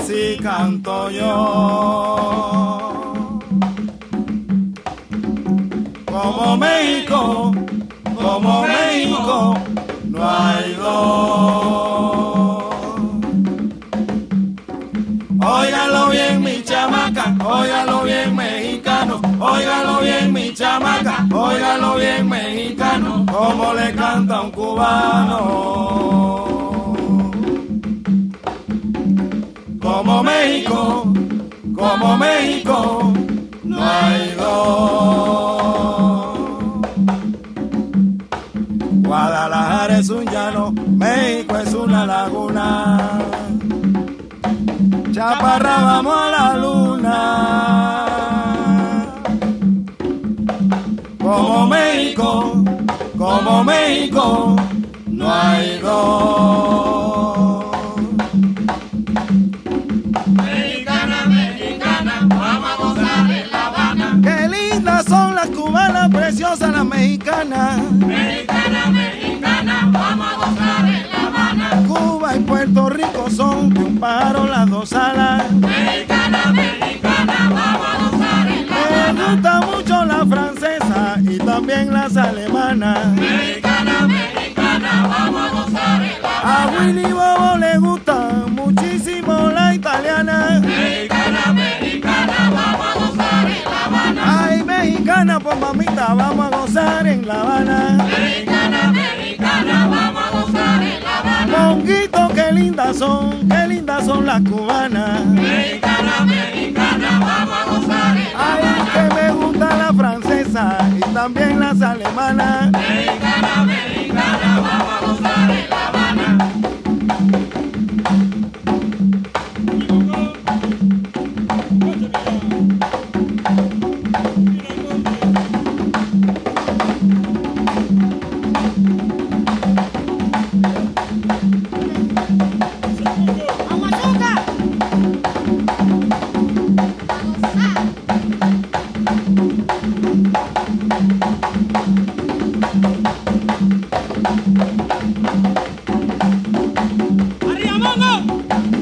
así canto yo. Como México, no hay dos. Óigalo bien mi chamaca, óigalo bien mexicano, óigalo bien mi chamaca, óigalo bien mexicano, como le canta un cubano. Como México, no hay dos. Guadalajara es un llano, México es una laguna. Chaparra, vamos a la luna. Como México, no hay dos. Mexicana, mexicana, vamos a gozar en La Habana. Qué lindas son las cubanas, preciosas las mexicanas. Mexicana, mexicana, vamos a gozar en La Habana. Cuba y Puerto Rico son de un pájaro las dos alas. Mexicana, mexicana, vamos a gozar en La Habana. Me gusta mucho la francesa y también las alemanas. Mexicana, mexicana, vamos a gozar en La A Habana. Willy Bobo le gusta muchísimo la italiana. Mexicana, mexicana, vamos a gozar en La Habana. Ay, mexicana, pues mamita, vamos a gozar en La Habana. Mexicana, mexicana, vamos a gozar en La Habana. Monguito, qué lindas son las cubanas. Mexicana, mexicana, vamos a gozar en La Ay, Habana. que me gusta la francesa y también las alemanas. Mexicana, mexicana, vamos a gozar en La Habana. ¡Arriba, Mongo!